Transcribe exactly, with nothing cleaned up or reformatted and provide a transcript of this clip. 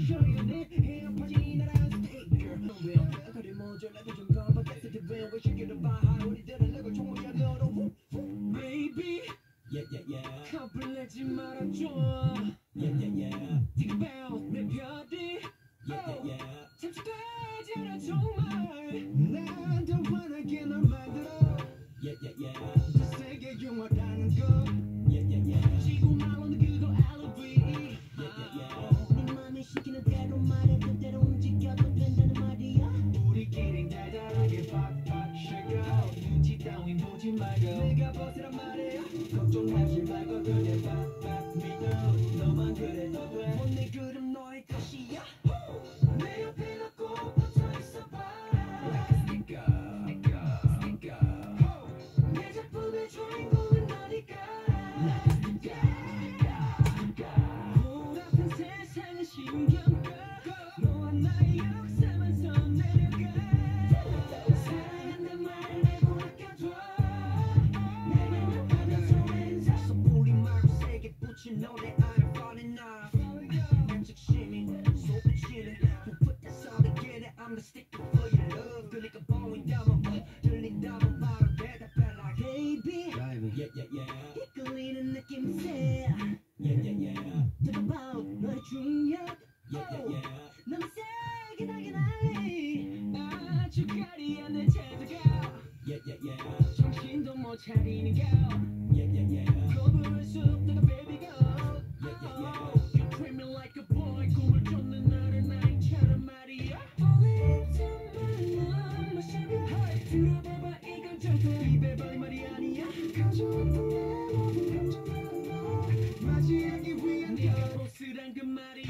Baby, yeah, yeah, yeah. 겁을내지 말아줘. Yeah, yeah, yeah. Think about 내 별이. Yeah, yeah, yeah. 잠시까지 않아 정말. 난 더 환하게 널 만들어. Yeah, yeah, yeah. 저 세계 영화라는 거. Yeah, yeah, yeah. 지구 말로는 그거 알리비. Yeah, yeah, yeah. 네 맘이 시키는 대로 말해 그대로 움직여도 된다는 말이야. 우리끼린 달달하게 팍팍 쉐고 눈치 따윈 보지 말고 내가 벗으란 말이야. 걱정하지 말고 그대 팍팍 믿어. 너만 그래도 돼. 오늘 그럼 너의 것이야. 내 옆에 너 꼭 붙어 있어봐. Like a sticker, sticker, sticker. 내 작품의 주인공은 너니까. Like a sticker, sticker. 보라픈 세상은 신경 꺼. 너와 나의 역사만 써내려가. 사랑한단 말을 내고 아껴줘. 내가 나가면서 왼손 소리 말고 세게 붙인 노래 I'm falling off. 난 즉심이 솟구치네. Who put that song together? I'm the sticker for your love. 그러니까 보인다면 어 들린다면 바로 대답해 like baby. Yeah, yeah, yeah. 이끌리는 느낌새. Yeah, yeah, yeah. Talk about 너의 중력. Yeah, yeah, yeah. 너무 세게 나게 날리. 아주 가리한 내 제자가. Yeah, yeah, yeah. 정신도 못 차리는 걸. Yeah, yeah, yeah. 거부할 수 없다가 baby girl. Yeah, yeah, yeah. You treat me like a boy. 꿈을 쫓는 나를 나인처럼 말이야. Kpopalypse 너무 마셔봐. 들어봐봐 이건 절대 입에 발린 말이 아니야. 가져왔던 내 모든 감정들은 너 맞이하기 위한 네가 보스란 그 말이